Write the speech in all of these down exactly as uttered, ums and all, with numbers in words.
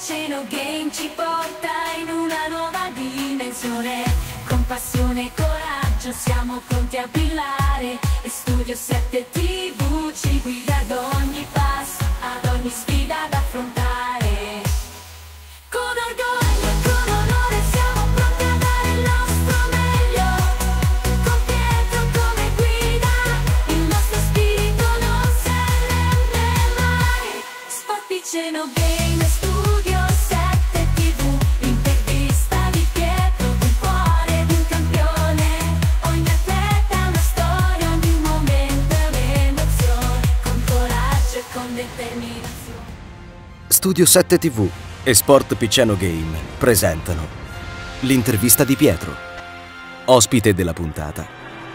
Piceno Game ci porta in una nuova dimensione. Con passione e coraggio siamo pronti a brillare, e Studio sette tivù ci guida ad ogni passo, ad ogni sfida da affrontare. Con orgoglio e con onore siamo pronti a dare il nostro meglio, con Pietro come guida, il nostro spirito non si arrende mai. Sport Piceno Game e Studio sette tivù, l'intervista di Pietro, il cuore di un campione. Ogni atleta è una storia, ogni momento è un'emozione, con coraggio e con determinazione. Studio sette tivù e Sport Piceno Game presentano l'intervista di Pietro, ospite della puntata.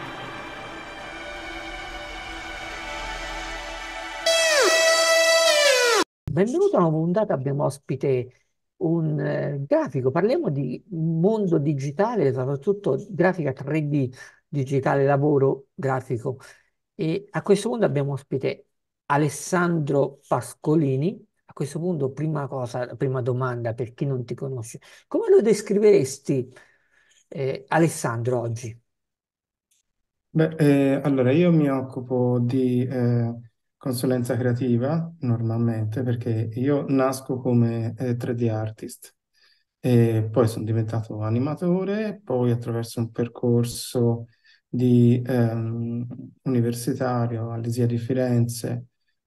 Benvenuto a una puntata, abbiamo ospite un eh, grafico, parliamo di mondo digitale, soprattutto grafica tre D, digitale, lavoro grafico. E a questo punto abbiamo ospite Alessandro Pascolini. A questo punto, prima cosa, prima domanda per chi non ti conosce, come lo descriveresti eh, Alessandro oggi? Beh, eh, allora io mi occupo di eh, consulenza creativa normalmente perché io nasco come eh, tre D artist e poi sono diventato animatore, poi attraverso un percorso di, ehm, universitario all'I S I A di Firenze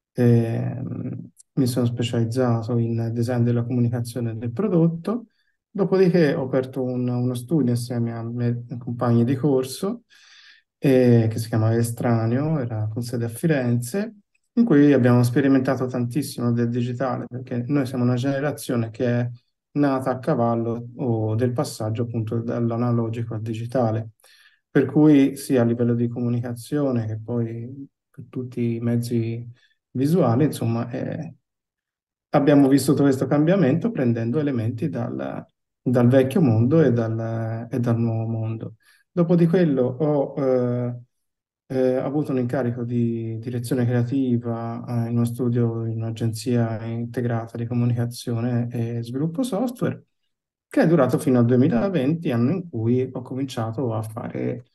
ehm, mi sono specializzato in design della comunicazione e del prodotto. Dopodiché ho aperto un- uno studio insieme a miei compagni di corso eh, che si chiama Estraneo, era con sede a Firenze, in cui abbiamo sperimentato tantissimo del digitale, perché noi siamo una generazione che è nata a cavallo o del passaggio appunto dall'analogico al digitale, per cui sia a livello di comunicazione che poi per tutti i mezzi visuali, insomma, eh, abbiamo vissuto questo cambiamento prendendo elementi dal, dal vecchio mondo e dal, e dal nuovo mondo. Dopo di quello ho eh, eh, avuto un incarico di direzione creativa eh, in uno studio, in un'agenzia integrata di comunicazione e sviluppo software, che è durato fino al duemilaventi, anno in cui ho cominciato a fare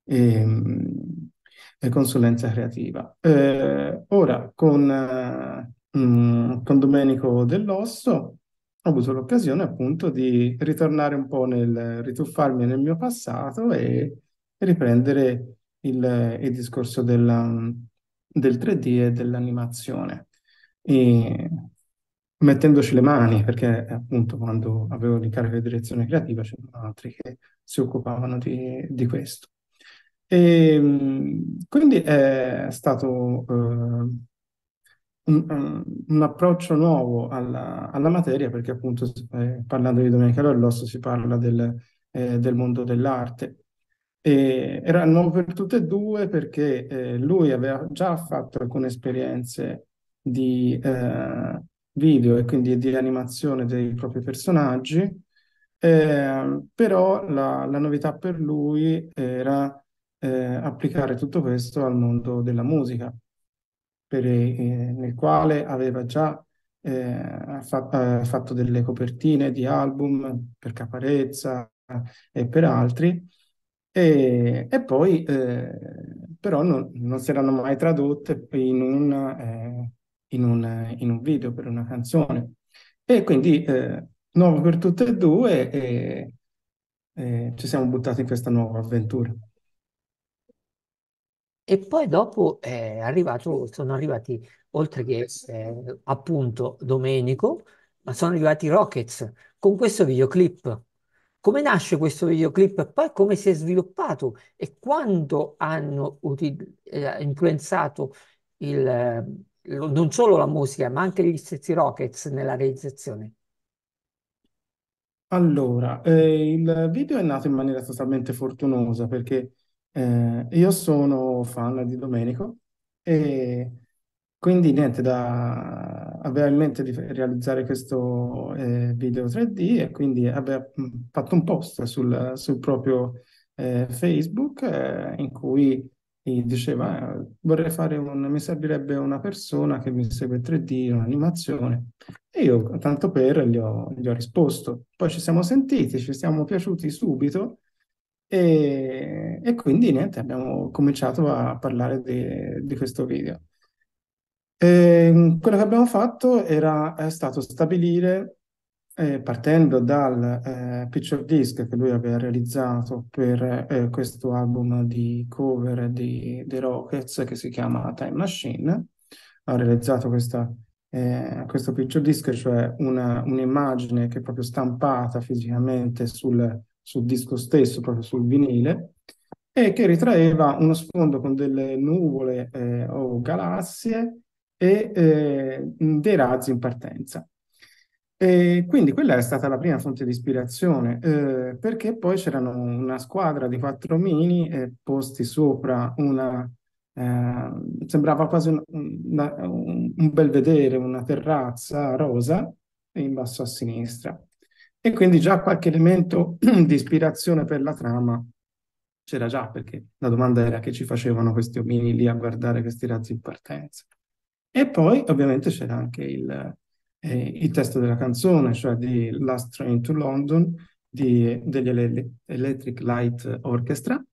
ehm, e consulenza creativa. Eh, ora, con, eh, mm, con Domenico Dell'Osso ho avuto l'occasione appunto di ritornare un po' nel rituffarmi nel mio passato e riprendere il, il discorso della- del tre D e dell'animazione. E mettendoci le mani, perché appunto quando avevo l'incarico di direzione creativa c'erano altri che si occupavano di, di questo. E, mh, quindi è stato eh, un, un- un approccio nuovo alla, alla materia, perché appunto eh, parlando di Domenico Dell'Osso si parla del, eh, del mondo dell'arte. E era nuovo per tutte e due perché eh, lui aveva già fatto alcune esperienze di eh, video e quindi di animazione dei propri personaggi, eh, però la, la novità per lui era eh, applicare tutto questo al mondo della musica, per, eh, nel quale aveva già eh, fa- eh, fatto delle copertine di album per Caparezza e per altri, e, e poi eh, però non, non si erano mai tradotte in un, eh, in un, in un video per una canzone. E quindi eh, nuovo per tutte e due e, e ci siamo buttati in questa nuova avventura. E poi dopo è arrivato, sono arrivati, oltre che eh, appunto Domenico, ma sono arrivati i Rockets con questo videoclip. Come nasce questo videoclip e poi come si è sviluppato e quando hanno uti- eh, influenzato il, eh, lo- non solo la musica, ma anche gli stessi Rockets nella realizzazione? Allora, eh, il video è nato in maniera totalmente fortunosa perché eh, io sono fan di Domenico e quindi niente, da, aveva in mente di realizzare questo eh, video tre D e quindi aveva mh, fatto un post sul, sul proprio eh, Facebook eh, in cui e diceva, "Eh, vorrei fare un, mi servirebbe una persona che mi segue in tre D, un'animazione. E io, tanto per, gli ho, gli ho risposto. Poi ci siamo sentiti, ci siamo piaciuti subito e, e quindi niente, abbiamo cominciato a parlare di, di questo video. E, quello che abbiamo fatto era, è stato stabilire, eh, partendo dal eh, picture disc che lui aveva realizzato per eh, questo album di cover di, dei Rockets che si chiama Time Machine, ha realizzato questa, eh, questo picture disc, cioè una- un'immagine che è proprio stampata fisicamente sul, sul disco stesso, proprio sul vinile, e che ritraeva uno sfondo con delle nuvole eh, o galassie e eh, dei razzi in partenza. E quindi quella è stata la prima fonte di ispirazione, eh, perché poi c'erano una squadra di quattro mini eh, posti sopra una, eh, sembrava quasi un, una- un, un belvedere, una terrazza rosa in basso a sinistra. E quindi già qualche elemento di ispirazione per la trama c'era già, perché la domanda era che ci facevano questi omini lì a guardare questi razzi in partenza. E poi ovviamente c'era anche il, eh, il testo della canzone, cioè di Last Train to London di- degli Ele- Electric Light Orchestra,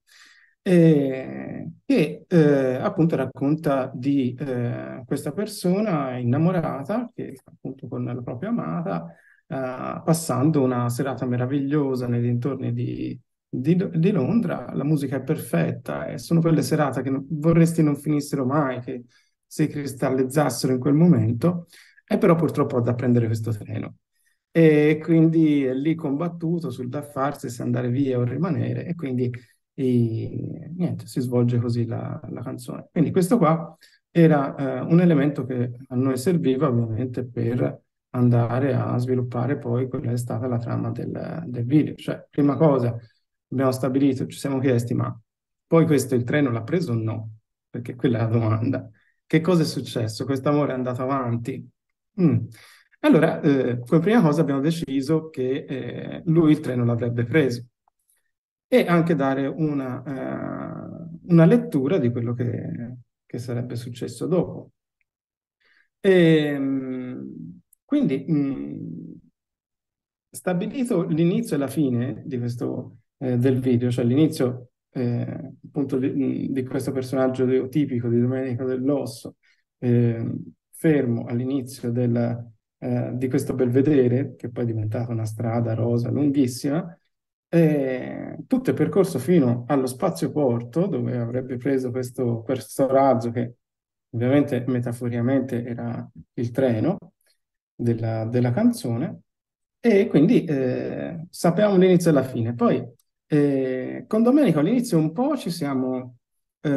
eh, che eh, appunto racconta di eh, questa persona innamorata, che appunto con la propria amata, eh, passando una serata meravigliosa nei dintorni di, di- di Londra. La musica è perfetta e sono quelle serate che non- vorresti non finissero mai, che si cristallizzassero in quel momento, e però purtroppo ho da prendere questo treno. E quindi è lì combattuto sul da farsi, se andare via o rimanere, e quindi e, niente, si svolge così la, la canzone. Quindi questo qua era eh, un elemento che a noi serviva ovviamente per andare a sviluppare poi quella che è stata la trama del, del video. Cioè, prima cosa, abbiamo stabilito, ci siamo chiesti, ma poi questo il treno l'ha preso o no? Perché quella è la domanda. Che cosa è successo? Questo amore è andato avanti? Mm. Allora, eh, come prima cosa abbiamo deciso che eh, lui il treno l'avrebbe preso e anche dare una, eh, una lettura di quello che, che sarebbe successo dopo. E, mh, quindi, mh, stabilito l'inizio e la fine di questo, eh, del video, cioè l'inizio eh, appunto di, di questo personaggio de- tipico di Domenico Dell'Osso, eh, fermo all'inizio del, eh, di questo belvedere, che poi è diventata una strada rosa lunghissima, e tutto il percorso fino allo spazioporto, dove avrebbe preso questo, questo razzo, che ovviamente metaforicamente era il treno della, della canzone, e quindi eh, sappiamo l'inizio e la fine. Poi eh, con Domenico all'inizio un po' ci siamo, eh,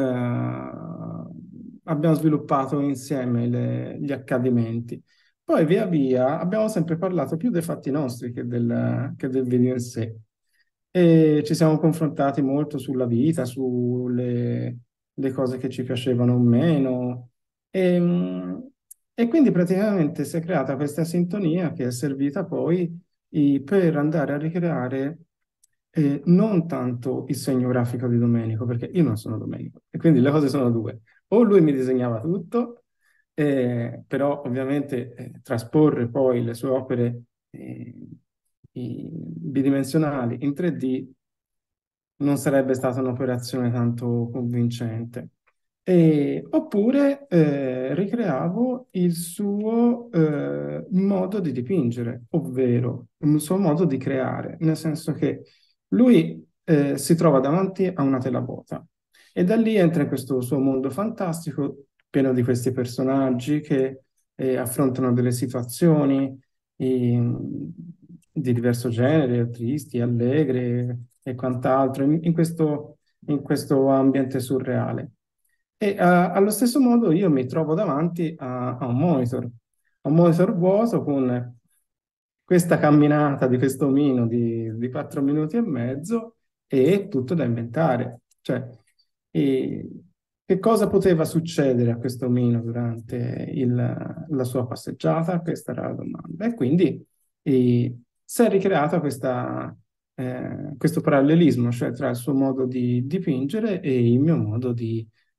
abbiamo sviluppato insieme le- gli accadimenti. Poi via via abbiamo sempre parlato più dei fatti nostri che del, che del video in sé. E ci siamo confrontati molto sulla vita, sulle le cose che ci piacevano o meno. E, mh, e quindi praticamente si è creata questa sintonia che è servita poi i- per andare a ricreare eh, non tanto il segno grafico di Domenico, perché io non sono Domenico, e quindi le cose sono due. O lui mi disegnava tutto, eh, però ovviamente eh, trasporre poi le sue opere eh, i- bidimensionali in tre D non sarebbe stata un'operazione tanto convincente. E- oppure eh, ricreavo il suo eh, modo di dipingere, ovvero il suo modo di creare, nel senso che lui eh, si trova davanti a una tela vuota e da lì entra in questo suo mondo fantastico, pieno di questi personaggi che eh, affrontano delle situazioni eh, di diverso genere, tristi, allegre e quant'altro, in, in questo, in questo ambiente surreale. E eh, allo stesso modo io mi trovo davanti a, a un monitor, a un monitor vuoto con questa camminata di questo omino di, di quattro minuti e mezzo e tutto da inventare. Cioè, e che cosa poteva succedere a questo omino durante il- la sua passeggiata? Questa era la domanda. E quindi e, si è ricreata questa, eh, questo parallelismo, cioè tra il suo modo di dipingere e il mio modo di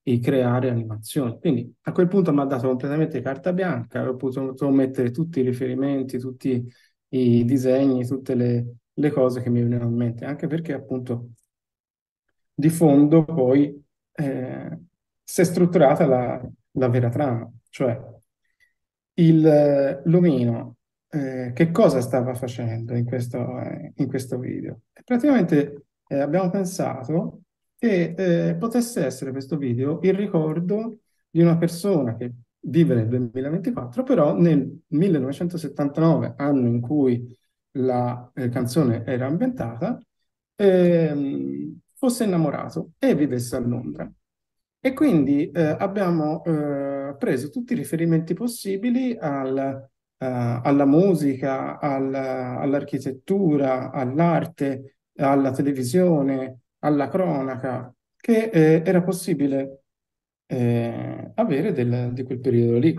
e creare animazioni. Quindi a quel punto mi ha dato completamente carta bianca, ho potuto mettere tutti i riferimenti, tutti i disegni, tutte le, le cose che mi venivano in mente, anche perché appunto di fondo poi eh, si è strutturata la, la vera trama, cioè il eh, l'omino eh, che cosa stava facendo in questo, eh, in questo video? E praticamente eh, abbiamo pensato che eh, potesse essere questo video il ricordo di una persona che vive nel duemilaventiquattro, però nel millenovecentosettantanove, anno in cui la eh, canzone era ambientata, ehm, fosse innamorato e vivesse a Londra. E quindi eh, abbiamo eh, preso tutti i riferimenti possibili al, eh, alla musica, al- all'architettura, all'arte, alla televisione, alla cronaca, che eh, era possibile eh, avere del- di quel periodo lì.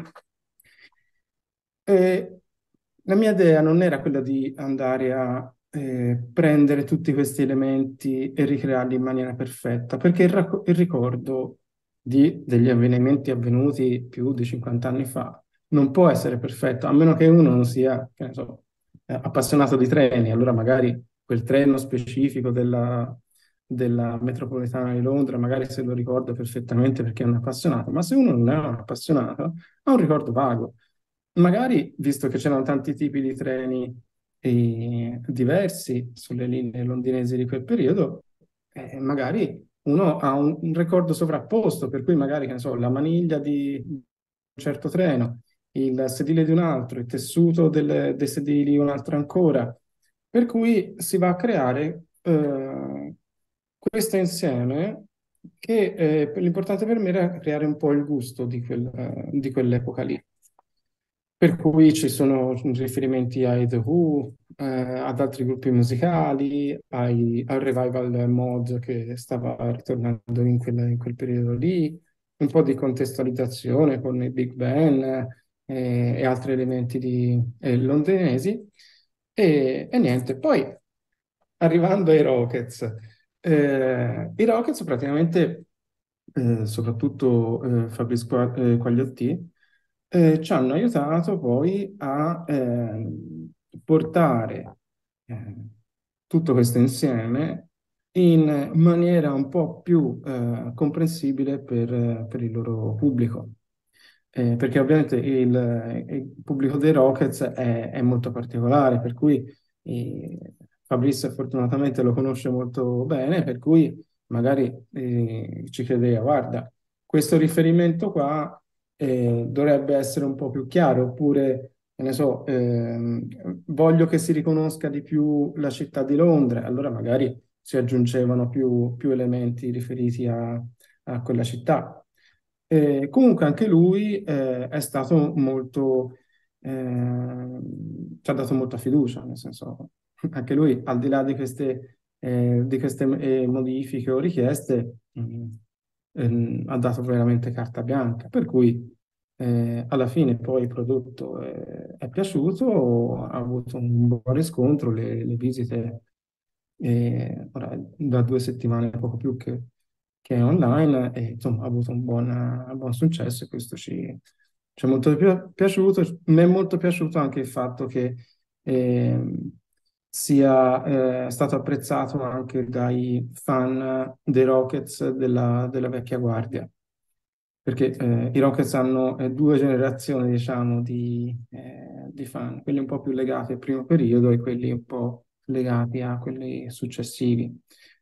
E la mia idea non era quella di andare a eh, prendere tutti questi elementi e ricrearli in maniera perfetta, perché il, racco- il ricordo di- degli avvenimenti avvenuti più di cinquanta anni fa non può essere perfetto, a meno che uno non sia, che ne so, eh, appassionato di treni, allora magari quel treno specifico della, della metropolitana di Londra, magari se lo ricorda perfettamente perché è un appassionato, ma se uno non è un appassionato, ha un ricordo vago. Magari, visto che c'erano tanti tipi di treni eh, diversi sulle linee londinesi di quel periodo, eh, magari uno ha un, un ricordo sovrapposto, per cui magari, che ne so, la maniglia di un certo treno, il sedile di un altro, il tessuto del- dei sedili di un altro ancora, per cui si va a creare eh, questo insieme che eh, l'importante per me era creare un po' il gusto di quel- eh, di quell'epoca lì. Per cui ci sono riferimenti ai The Who, eh, ad altri gruppi musicali, ai- al revival mod che stava ritornando in quel, in quel periodo lì, un po' di contestualizzazione con il Big Ben eh, e altri elementi di, eh, londinesi. E, e niente, poi arrivando ai Rockets, eh, i Rockets praticamente, eh, soprattutto eh, Fabrizio Qua- eh, Quagliotti, eh, ci hanno aiutato poi a ehm, portare eh, tutto questo insieme in maniera un po' più eh, comprensibile per, eh, per il loro pubblico. Eh, perché ovviamente il, il pubblico dei Rockets è, è molto particolare, per cui eh, Fabrizio fortunatamente lo conosce molto bene, per cui magari eh, ci chiedeva, guarda, questo riferimento qua eh, dovrebbe essere un po' più chiaro, oppure, che ne so, ehm, voglio che si riconosca di più la città di Londra, allora magari si aggiungevano più, più elementi riferiti a, a quella città. Eh, comunque anche lui eh, è stato molto, eh, ci ha dato molta fiducia, nel senso, anche lui, al di là di queste, eh, di queste eh, modifiche o richieste, mh, ehm, ha dato veramente carta bianca, per cui eh, alla fine poi il prodotto eh, è piaciuto, ha avuto un buon riscontro, le, le visite eh, ora, da due settimane, poco più che, che è online, e insomma ha avuto un buon, un buon successo e questo ci, ci è molto pi- piaciuto. Mi è molto piaciuto anche il fatto che ehm, sia eh, stato apprezzato anche dai fan dei Rockets della, della vecchia guardia, perché eh, i Rockets hanno eh, due generazioni, diciamo, di, eh, di fan, quelli un po' più legati al primo periodo e quelli un po' legati a quelli successivi.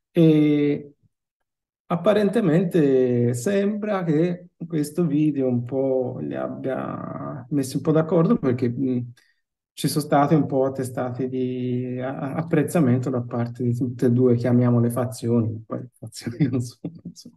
E apparentemente sembra che questo video un po' li abbia messi un po' d'accordo, perché mh, ci sono state un po' attestati di a- apprezzamento da parte di tutte e due, chiamiamole fazioni, poi fazioni non sono, non sono.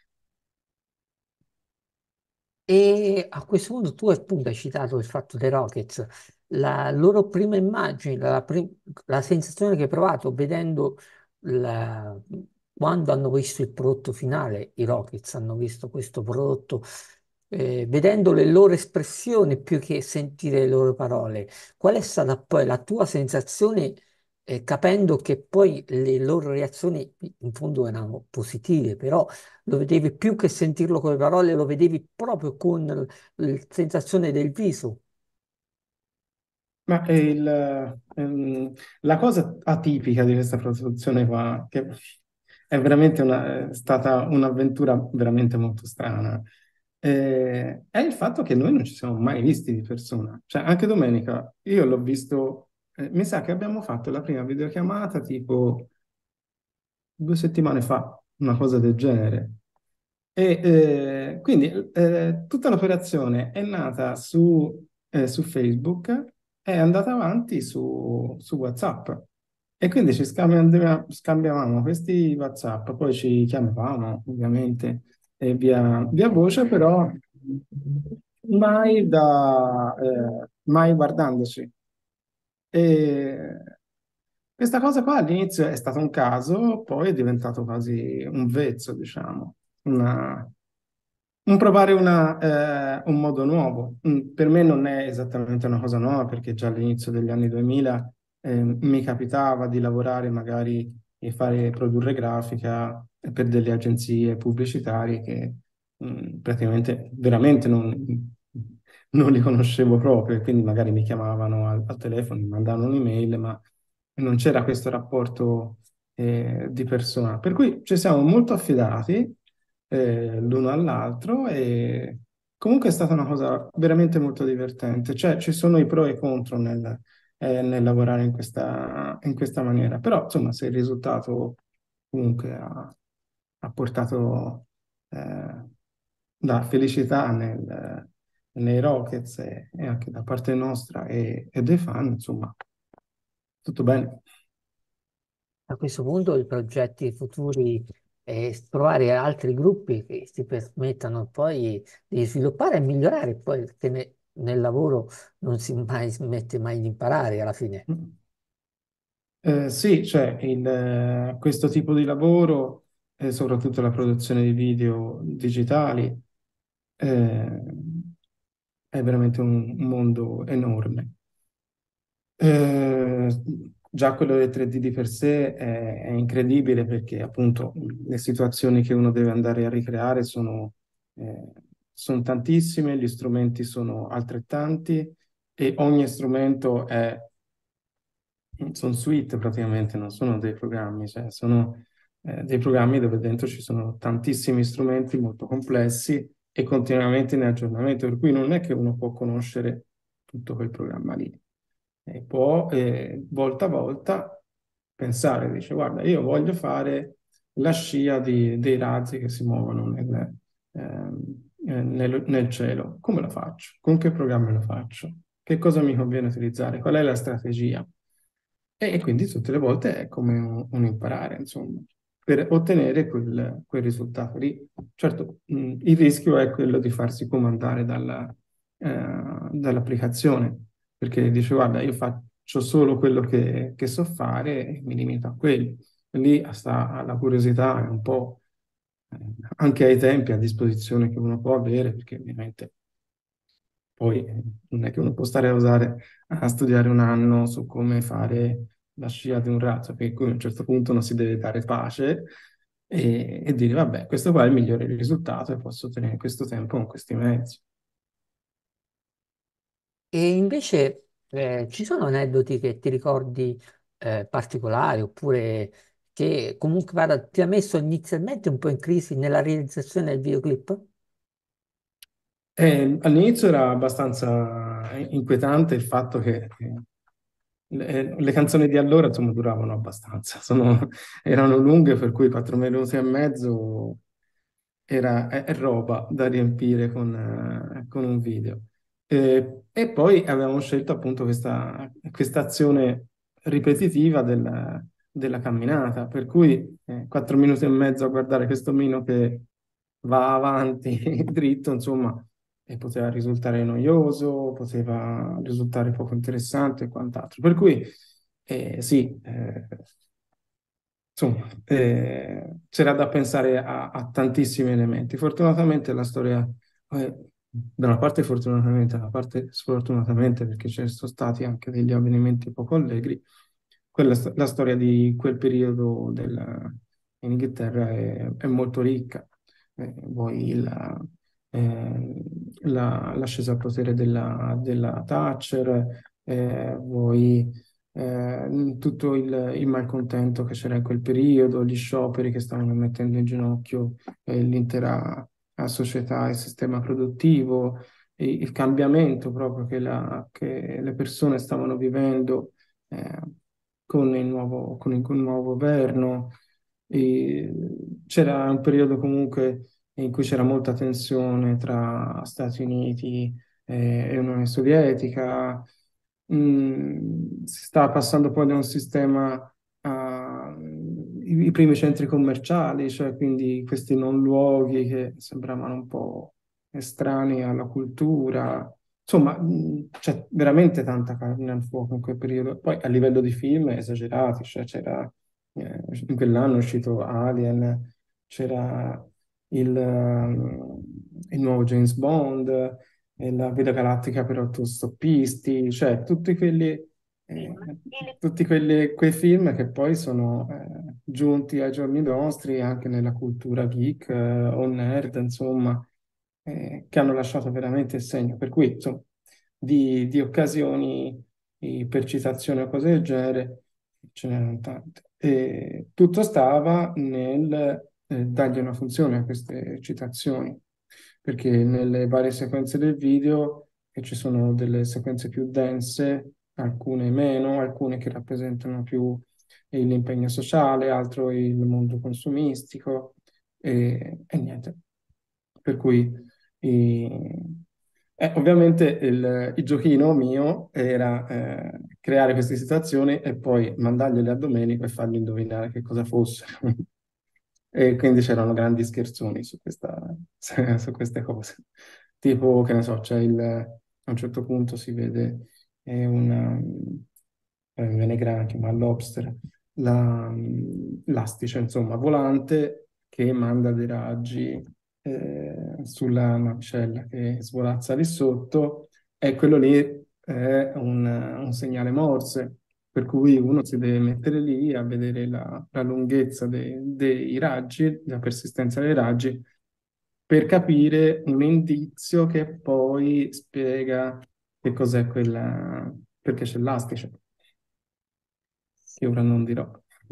E a questo punto tu appunto hai citato il fatto dei Rockets, la loro prima immagine, la, pri- la sensazione che hai provato vedendo la- quando hanno visto il prodotto finale, i Rockets hanno visto questo prodotto, eh, vedendo le loro espressioni più che sentire le loro parole, qual è stata poi la tua sensazione eh, capendo che poi le loro reazioni in fondo erano positive, però lo vedevi più che sentirlo con le parole, lo vedevi proprio con l- la sensazione del viso. Ma è il, ehm, la cosa atipica di questa produzione qua, che è veramente una, è stata un'avventura veramente molto strana, eh, è il fatto che noi non ci siamo mai visti di persona. Cioè, anche domenica io l'ho visto, eh, mi sa che abbiamo fatto la prima videochiamata tipo due settimane fa, una cosa del genere. E eh, quindi eh, tutta l'operazione è nata su, eh, su Facebook, è andata avanti su, su WhatsApp. E quindi ci scambia- scambiavamo questi WhatsApp, poi ci chiamavamo ovviamente eh, via, via voce, però mai da, eh, mai guardandoci. E questa cosa qua all'inizio è stato un caso, poi è diventato quasi un vezzo, diciamo, una- un provare una, eh, un modo nuovo. Mm, Per me non è esattamente una cosa nuova perché già all'inizio degli anni duemila eh, mi capitava di lavorare magari e fare produrre grafica per delle agenzie pubblicitarie che mm, praticamente veramente non, non li conoscevo proprio e quindi magari mi chiamavano al, al telefono, mi mandavano un'email, ma non c'era questo rapporto eh, di persona. Per cui ci siamo molto affidati eh, l'uno all'altro e comunque è stata una cosa veramente molto divertente. Cioè ci sono i pro e i contro nel, eh, nel lavorare in questa, in questa maniera, però insomma se il risultato comunque ha, ha portato eh, la felicità nel- nei Rockets e, e anche da parte nostra e, e dei fan, insomma, tutto bene. A questo punto i progetti futuri è trovare altri gruppi che ti permettano poi di sviluppare e migliorare, poi perché ne- nel lavoro non si mai smette mai di imparare alla fine. Eh, sì, cioè il, eh, questo tipo di lavoro, e soprattutto la produzione di video digitali, eh, è veramente un, un mondo enorme. Eh, già quello del tre D di per sé è, è incredibile perché appunto le situazioni che uno deve andare a ricreare sono, eh, sono tantissime, gli strumenti sono altrettanti e ogni strumento è sono suite praticamente, non sono dei programmi, cioè sono eh, dei programmi dove dentro ci sono tantissimi strumenti molto complessi e continuamente in aggiornamento, per cui non è che uno può conoscere tutto quel programma lì. E può eh, volta a volta pensare, dice, guarda, io voglio fare la scia di- dei razzi che si muovono nel, ehm, eh, nel nel cielo. Come lo faccio? Con che programma lo faccio? Che cosa mi conviene utilizzare? Qual è la strategia? E, e quindi tutte le volte è come un, un imparare, insomma, per ottenere quel, quel risultato lì. Certo, mh, il rischio è quello di farsi comandare dalla, eh, dall'applicazione, perché dice, guarda, io faccio solo quello che, che so fare e mi limito a quello. Lì sta alla curiosità e un po' eh, anche ai tempi a disposizione che uno può avere, perché ovviamente poi eh, non è che uno può stare a usare, a studiare un anno su come fare la scia di un razzo, per cui a un certo punto uno si deve dare pace e, e dire, vabbè, questo qua è il migliore risultato e posso ottenere in questo tempo con questi mezzi. E invece eh, ci sono aneddoti che ti ricordi eh, particolari oppure che comunque guarda, ti ha messo inizialmente un po' in crisi nella realizzazione del videoclip? E all'inizio era abbastanza inquietante il fatto che eh, le, le canzoni di allora, insomma, duravano abbastanza, sono- erano lunghe, per cui quattro minuti e mezzo era, è, è roba da riempire con, eh, con un video. Eh, e poi avevamo scelto appunto questa, questa azione ripetitiva del- della camminata, per cui eh, quattro minuti e mezzo a guardare questo omino che va avanti dritto, insomma, e poteva risultare noioso, poteva risultare poco interessante e quant'altro. Per cui eh, sì, eh, insomma, eh, c'era da pensare a, a tantissimi elementi. Fortunatamente la storia, eh, da una parte fortunatamente, da una parte sfortunatamente, perché ci sono stati anche degli avvenimenti poco allegri, quella, sto- la storia di quel periodo della- in Inghilterra è, è molto ricca. Eh, vuoi la- eh, la- l'ascesa al potere della, della Thatcher, eh, vuoi eh, tutto il, il malcontento che c'era in quel periodo, gli scioperi che stavano mettendo in ginocchio eh, l'intera eh, società e il sistema produttivo, i- il cambiamento proprio che, la- che le persone stavano vivendo eh, con il nuovo, con il, con il nuovo governo. E c'era un periodo comunque in cui c'era molta tensione tra Stati Uniti eh, e Unione Sovietica. Mm, si stava passando poi da un sistema a i, i primi centri commerciali, cioè quindi questi non luoghi che sembravano un po' estranei alla cultura. Insomma, mm, c'è veramente tanta carne al fuoco in quel periodo. Poi a livello di film esagerati, cioè c'era eh, in quell'anno è uscito Alien, c'era il, ehm, il nuovo James Bond, e la Vita Galattica per autostoppisti, cioè tutti quelli, eh, tutti quelli, quei film che poi sono eh, giunti ai giorni nostri anche nella cultura geek eh, o nerd, insomma, eh, che hanno lasciato veramente il segno. Per cui, insomma, di, di occasioni eh, per citazione o cose del genere ce n'erano tante. E tutto stava nel eh, dargli una funzione a queste citazioni, perché nelle varie sequenze del video eh, ci sono delle sequenze più dense, alcune meno, alcune che rappresentano più l'impegno sociale, altro il mondo consumistico e, e niente. Per cui eh, eh, ovviamente il, il giochino mio era eh, creare queste situazioni e poi mandargliele a Domenico e fargli indovinare che cosa fosse. E quindi c'erano grandi scherzoni su questa, su queste cose. Tipo, che ne so, c'è il, a un certo punto si vede eh, una, eh, mi viene granchio, ma lobster, la, l'astice, insomma, volante che manda dei raggi eh, sulla navicella che svolazza lì sotto, e quello lì è un, un segnale Morse, per cui uno si deve mettere lì a vedere la, la lunghezza de- dei raggi, la persistenza dei raggi, per capire un indizio che poi spiega che cos'è quella, perché c'è l'astice, che ora non dirò.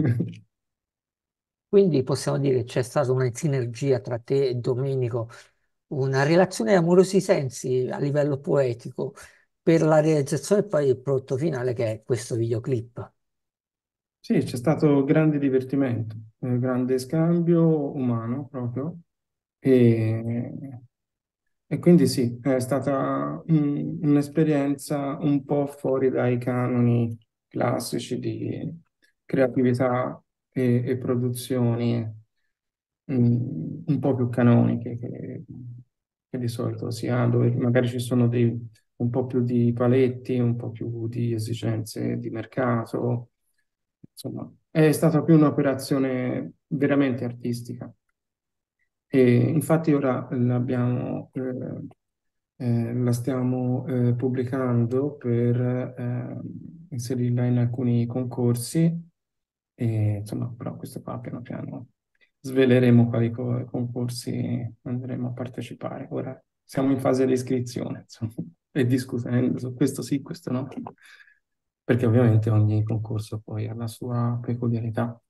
Quindi possiamo dire che c'è stata una sinergia tra te e Domenico, una relazione amorosi sensi a livello poetico per la realizzazione e poi il prodotto finale che è questo videoclip. Sì, c'è stato grande divertimento, eh, grande scambio umano proprio, e, e quindi sì, è stata mm, un'esperienza un po' fuori dai canoni classici di creatività e, e produzioni mm, un po' più canoniche che, che di solito si ha, dove magari ci sono dei, un po' più di paletti, un po' più di esigenze di mercato. Insomma, è stata più un'operazione veramente artistica. E infatti ora l'abbiamo, eh, eh, la stiamo eh, pubblicando per eh, inserirla in alcuni concorsi e insomma, però questo qua piano piano sveleremo quali co- concorsi andremo a partecipare. Ora siamo in fase di iscrizione, insomma, e discutendo su questo sì, questo no, perché ovviamente ogni concorso poi ha la sua peculiarità.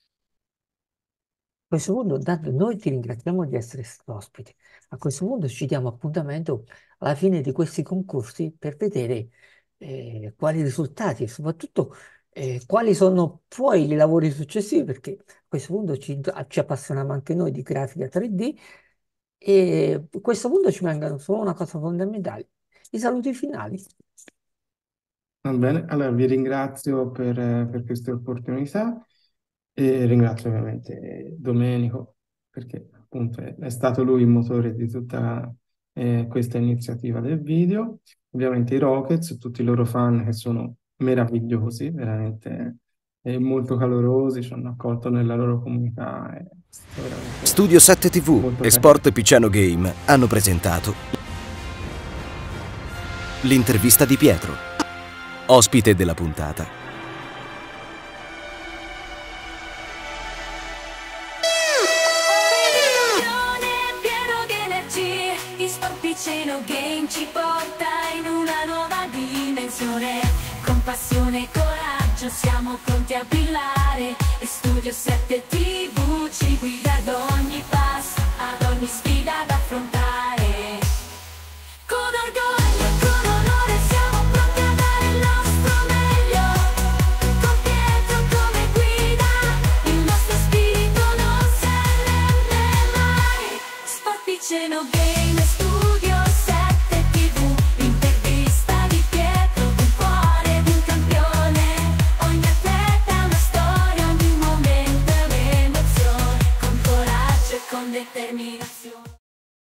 A questo punto, Dante, noi ti ringraziamo di essere stato ospite. A questo punto ci diamo appuntamento alla fine di questi concorsi per vedere eh, quali risultati e soprattutto eh, quali sono poi i lavori successivi, perché a questo punto ci, ci appassioniamo anche noi di grafica tre D e a questo punto ci mancano solo una cosa fondamentale, i saluti finali. Va bene, allora vi ringrazio per, eh, per queste opportunità e ringrazio ovviamente Domenico perché appunto è, è stato lui il motore di tutta eh, questa iniziativa del video, ovviamente i Rockets, tutti i loro fan che sono meravigliosi, veramente eh, molto calorosi, ci hanno accolto nella loro comunità, è stato veramente Studio sette T V molto e carino. Sport Picciano Game hanno presentato l'intervista di Pietro, ospite della puntata. siamo pronti a brillare e Studio sette ti